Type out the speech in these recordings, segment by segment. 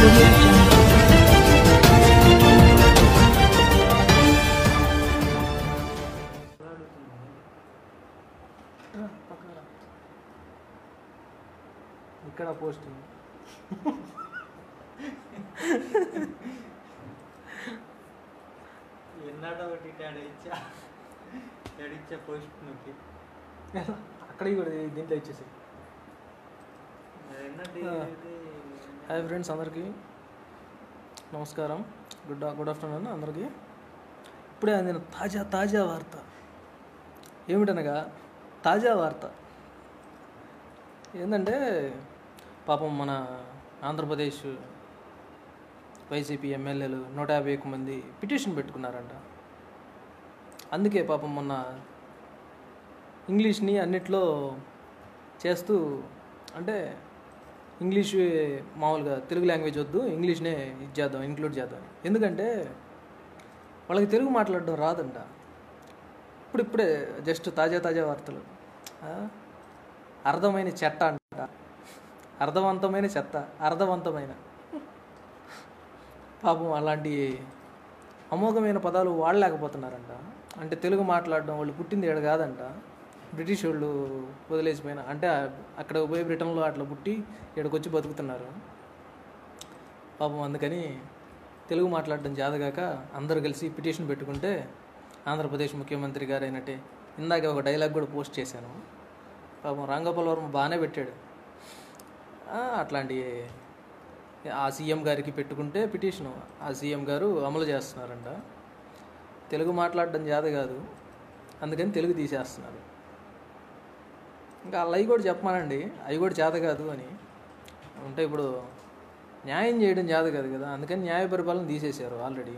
Audio Jungle. ఇక్కడ posting ఎన్నాడో ఒకటి ఇచ్చా పోస్ట్ నొక్కి అక్కడికి కూడా దీంట్లో ఇచ్చేసి. హాయ్ ఫ్రెండ్స్, అందరికీ నమస్కారం. గుడ్ ఆఫ్టర్నూన్ అందరికీ. ఇప్పుడే అందిన తాజా వార్త ఏమిటనగా తాజా వార్త ఏంటంటే పాపం మన ఆంధ్రప్రదేశ్ వైసీపీ ఎమ్మెల్యేలు 151 మంది పిటిషన్ పెట్టుకున్నారంట. అందుకే పాపం మొన్న ఇంగ్లీష్ని అన్నిట్లో చేస్తూ, అంటే ఇంగ్లీష్ మామూలుగా తెలుగు లాంగ్వేజ్ వద్దు, ఇంగ్లీష్నే ఇంక్లూడ్ చేద్దాం. ఎందుకంటే వాళ్ళకి తెలుగు మాట్లాడడం రాదంట. ఇప్పుడే జస్ట్ తాజా వార్తలు. అర్థమైన చెత్త అంట, అర్థవంతమైన చెత్త, అర్థవంతమైన. పాపం అలాంటి అమోఘమైన పదాలు వాడలేకపోతున్నారంట. అంటే తెలుగు మాట్లాడడం, వాళ్ళు పుట్టింది ఏడు కాదంట, బ్రిటిష్ వాళ్ళు వదిలేసిపోయిన, అంటే అక్కడ పోయి బ్రిటన్లో అట్లా పుట్టి ఇక్కడికొచ్చి బతుకుతున్నారు పాపం. అందుకని తెలుగు మాట్లాడడం చేతగాక అందరూ కలిసి పిటిషన్ పెట్టుకుంటే ఆంధ్రప్రదేశ్ ముఖ్యమంత్రి గారు అయినట్టే ఇందాక ఒక డైలాగ్ కూడా పోస్ట్ చేశాను. పాపం రాంగోపాల్ వర్మ బాగానే పెట్టాడు. అట్లాంటి ఆ సీఎం గారికి పెట్టుకుంటే పిటిషను, ఆ సీఎం గారు అమలు చేస్తున్నారంట. తెలుగు మాట్లాడడం చేత కాదు, అందుకని తెలుగు తీసేస్తున్నారు. ఇంకా అవి కూడా చెప్పమానండి, అవి కూడా చేత కాదు అని అంటే ఇప్పుడు న్యాయం చేయడం చేత కాదు కదా, అందుకని న్యాయ పరిపాలన తీసేశారు ఆల్రెడీ.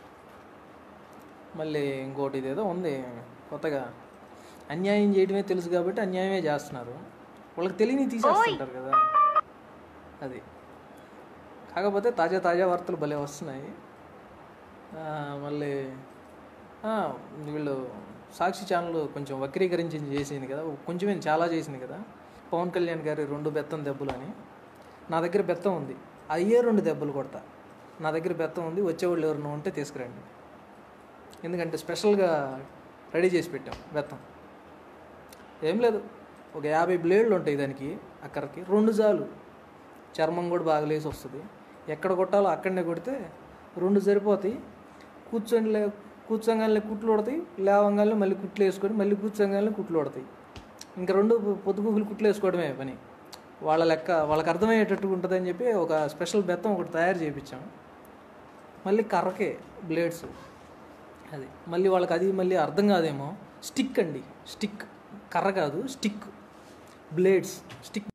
మళ్ళీ ఇంకోటి ఇదేదో ఉంది కొత్తగా, అన్యాయం చేయడమే తెలుసు కాబట్టి అన్యాయమే చేస్తున్నారు. వాళ్ళకి తెలియని తీసేస్తుంటారు కదా, అది. కాకపోతే తాజా వార్తలు భలే వస్తున్నాయి. మళ్ళీ వీళ్ళు సాక్షి ఛానల్ కొంచెం వక్రీకరించి చేసింది కదా, కొంచెమే చాలా చేసింది కదా. పవన్ కళ్యాణ్ గారి 2 బెత్తం దెబ్బలు అని. నా దగ్గర బెత్తం ఉంది, అయ్యే 2 దెబ్బలు కొడతా. నా దగ్గర బెత్తం ఉంది, వచ్చేవాళ్ళు ఎవరైనా ఉంటే తీసుకురండి. ఎందుకంటే స్పెషల్గా రెడీ చేసి పెట్టాం బెత్తం. ఏం లేదు, ఒక 50 బ్లేడ్లు ఉంటాయి దానికి, అక్కడికి 2 చాలు. చర్మం కూడా బాగా లేసి వస్తుంది. ఎక్కడ కొట్టాలో అక్కడనే కొడితే 2 సరిపోతాయి. కూర్చోగానే కుట్లు పడతాయి, లేవంగానే మళ్ళీ కుట్లు వేసుకొని మళ్ళీ కూర్చోగానే కుట్లు పడతాయి. ఇంకా 2 పొద్దుగూకులు కుట్లు వేసుకోవడమే పని. వాళ్ళ లెక్క వాళ్ళకి అర్థమయ్యేటట్టు ఉంటుందని చెప్పి ఒక స్పెషల్ బెత్తం ఒకటి తయారు చేయించాం. మళ్ళీ కర్రకే బ్లేడ్స్, అది మళ్ళీ వాళ్ళకి అది మళ్ళీ అర్థం కాదేమో. స్టిక్ అండి, స్టిక్, కర్ర కాదు, స్టిక్, బ్లేడ్స్, స్టిక్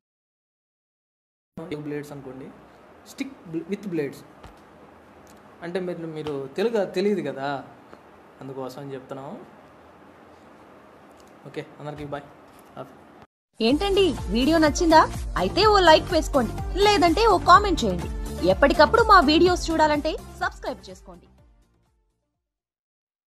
బ్లేడ్స్ అనుకోండి, స్టిక్ విత్ బ్లేడ్స్. అంటే మీరు తెలుగు తెలియదు కదా, అందుకోసం అని చెప్తున్నాము. ఓకే, అందరికీ బాయ్. ఏంటండి వీడియో నచ్చిందా? అయితే ఓ లైక్ వేసుకోండి, లేదంటే ఓ కామెంట్ చేయండి. ఎప్పటికప్పుడు మా వీడియోస్ చూడాలంటే సబ్స్క్రైబ్ చేసుకోండి.